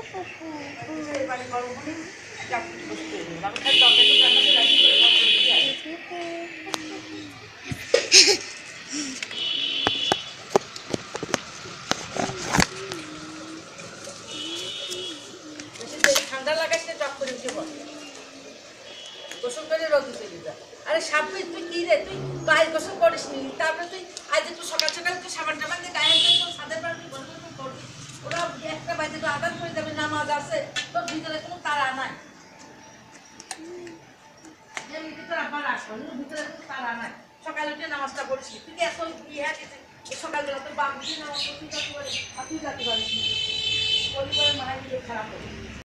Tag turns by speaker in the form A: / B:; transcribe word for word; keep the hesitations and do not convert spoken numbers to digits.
A: এবারে গরম হলে চাকরি বসতে আমি খালি তরকারি রান্নাতে রাখি করে সব করে দিয়ে আসি। ঠান্ডা লাগাইতে টক করে উঠে বসে গোসল করে রোদ চলে যা। আরে সাপে তুই কি রে, তুই গায়ে গোসল করিস নি, তারপরে তুই আজ একটু সকাল সকাল তুই সাবান টাবান দিয়ে গায়ে তোর ছাদের পাড়ে তুই গোসল করবি, ওরা একটা বাড়িতে তো আদান করে যাবে, নামাজ আছে, তোর ভিতরে কোনো তারা নাই। এমনিতে তোর আবার আসবো ভিতরে কোনো তারা নাই, সকালে উঠে নামাজটা পড়িস তুই কি এত ইয়ে গেছে সকালবেলা তোর বাপ দিয়ে নামাজ পড়তে যাতে পারে আর তুই যাতে পারিস পরিবারের মায়ের দিকে খারাপ হবে।